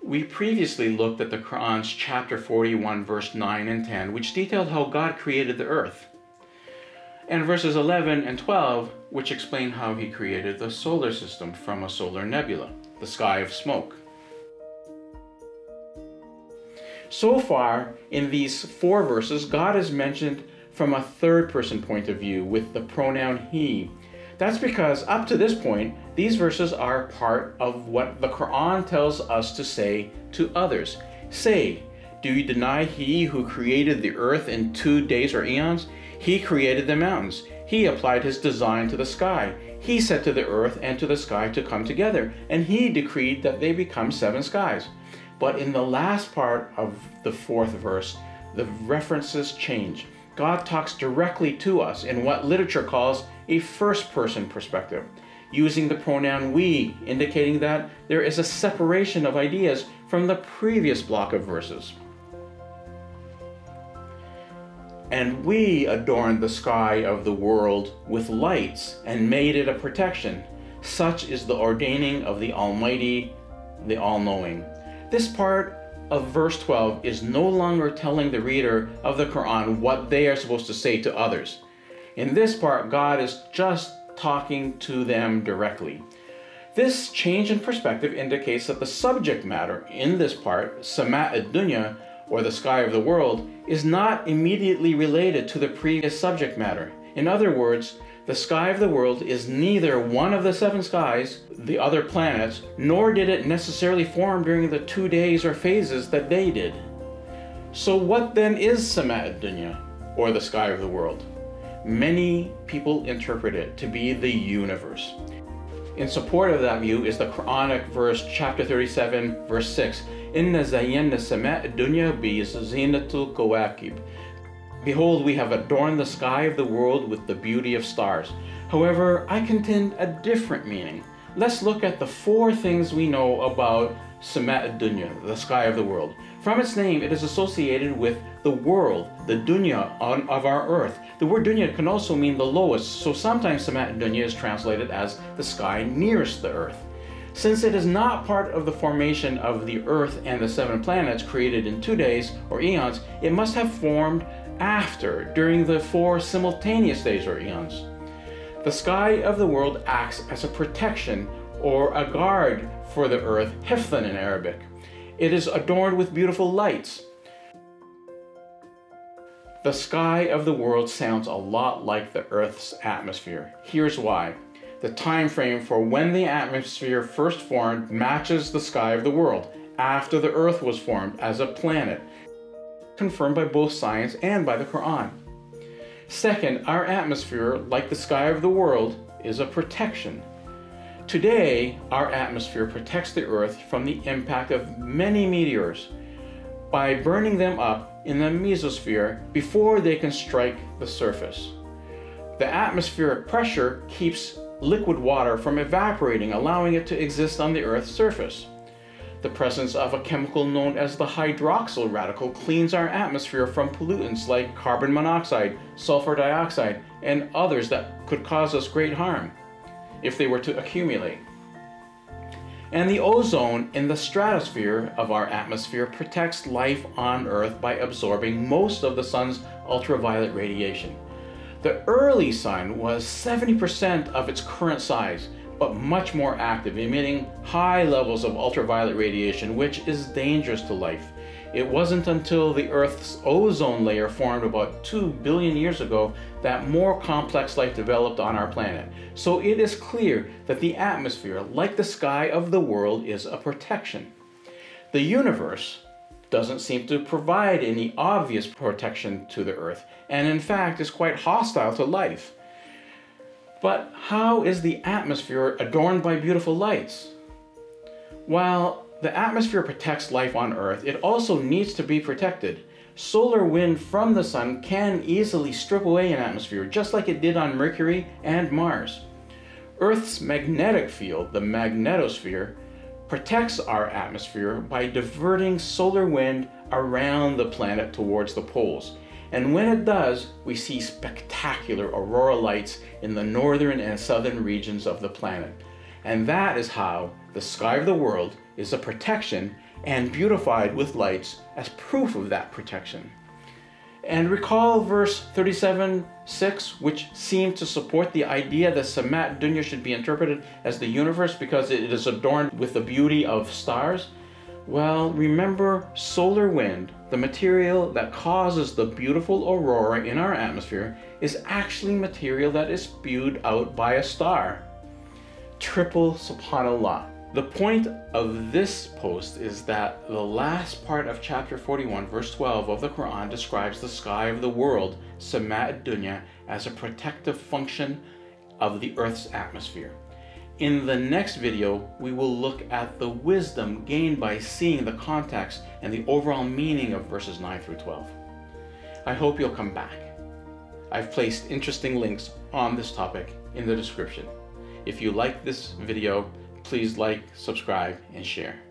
We previously looked at the Quran's chapter 41, verse 9 and 10, which detailed how God created the earth, and verses 11 and 12, which explain how he created the solar system from a solar nebula, the sky of smoke. So far, in these 4 verses, God is mentioned from a third-person point of view with the pronoun he. That's because up to this point, these verses are part of what the Quran tells us to say to others. Say, do you deny he who created the earth in 2 days or eons? He created the mountains. He applied his design to the sky. He said to the earth and to the sky to come together, and he decreed that they become 7 skies. But in the last part of the 4th verse, the references change. God talks directly to us in what literature calls a first-person perspective, using the pronoun we, indicating that there is a separation of ideas from the previous block of verses. And we adorned the sky of the world with lights and made it a protection. Such is the ordaining of the Almighty, the All-Knowing. This part of verse 12 is no longer telling the reader of the Quran what they are supposed to say to others. In this part, God is just talking to them directly. This change in perspective indicates that the subject matter in this part, Samaa Dunya, or the sky of the world, is not immediately related to the previous subject matter. In other words, the sky of the world is neither one of the 7 skies, the other planets, nor did it necessarily form during the 2 days or phases that they did. So what then is Samaa Dunya, or the sky of the world? Many people interpret it to be the universe. In support of that view is the Quranic verse chapter 37, verse 6. Inna zayyana Samaa Dunya bi zinatul kawakib. Behold, we have adorned the sky of the world with the beauty of stars. However, I contend a different meaning. Let's look at the 4 things we know about Samaa Dunya, the sky of the world. From its name, it is associated with the world, the dunya of our earth. The word dunya can also mean the lowest, so sometimes Samaa Dunya is translated as the sky nearest the earth. Since it is not part of the formation of the earth and the 7 planets created in 2 days or eons, it must have formed after, during the 4 simultaneous days or eons. The sky of the world acts as a protection or a guard for the earth, hifdhan in Arabic. It is adorned with beautiful lights. The sky of the world sounds a lot like the Earth's atmosphere. Here's why. The time frame for when the atmosphere first formed matches the sky of the world, after the Earth was formed as a planet, confirmed by both science and by the Quran. Second, our atmosphere, like the sky of the world, is a protection. Today, our atmosphere protects the Earth from the impact of many meteors by burning them up in the mesosphere before they can strike the surface. The atmospheric pressure keeps liquid water from evaporating, allowing it to exist on the Earth's surface. The presence of a chemical known as the hydroxyl radical cleans our atmosphere from pollutants like carbon monoxide, sulfur dioxide, and others that could cause us great harm if they were to accumulate. And the ozone in the stratosphere of our atmosphere protects life on Earth by absorbing most of the sun's ultraviolet radiation. The early sun was 70% of its current size, but much more active, emitting high levels of ultraviolet radiation, which is dangerous to life. It wasn't until the Earth's ozone layer formed about 2 billion years ago that more complex life developed on our planet. So it is clear that the atmosphere, like the sky of the world, is a protection. The universe doesn't seem to provide any obvious protection to the Earth, and in fact is quite hostile to life. But how is the atmosphere adorned by beautiful lights? While the atmosphere protects life on Earth, it also needs to be protected. Solar wind from the sun can easily strip away an atmosphere, just like it did on Mercury and Mars. Earth's magnetic field, the magnetosphere, protects our atmosphere by diverting solar wind around the planet towards the poles. And when it does, we see spectacular aurora lights in the northern and southern regions of the planet. And that is how The sky of the world is a protection and beautified with lights as proof of that protection. And recall verse 37:6, which seemed to support the idea that Samaa Dunya should be interpreted as the universe because it is adorned with the beauty of stars. Well, remember, solar wind, the material that causes the beautiful aurora in our atmosphere, is actually material that is spewed out by a star. Triple subhanallah. The point of this post is that the last part of chapter 41, verse 12 of the Quran describes the sky of the world, Samaa Dunya, as a protective function of the Earth's atmosphere. In the next video, we will look at the wisdom gained by seeing the context and the overall meaning of verses 9 through 12. I hope you'll come back. I've placed interesting links on this topic in the description. If you like this video, please like, subscribe, and share.